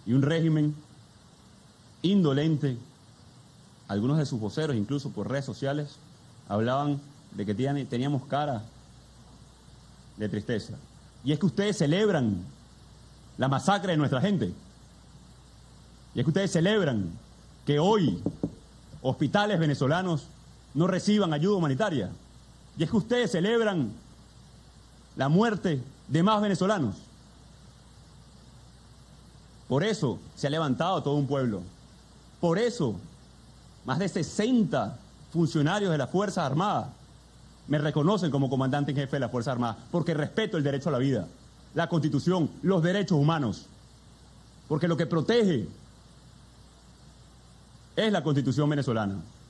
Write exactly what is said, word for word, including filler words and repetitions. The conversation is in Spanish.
y un régimen indolente. Algunos de sus voceros, incluso por redes sociales, hablaban de que teníamos cara de tristeza. Y es que ustedes celebran la masacre de nuestra gente. Y es que ustedes celebran que hoy hospitales venezolanos no reciban ayuda humanitaria. Y es que ustedes celebran la muerte de más venezolanos. Por eso se ha levantado todo un pueblo. Por eso más de sesenta funcionarios de las Fuerzas Armadas me reconocen como comandante en jefe de las Fuerzas Armadas, porque respeto el derecho a la vida, la Constitución, los derechos humanos. Porque lo que protege es la Constitución venezolana.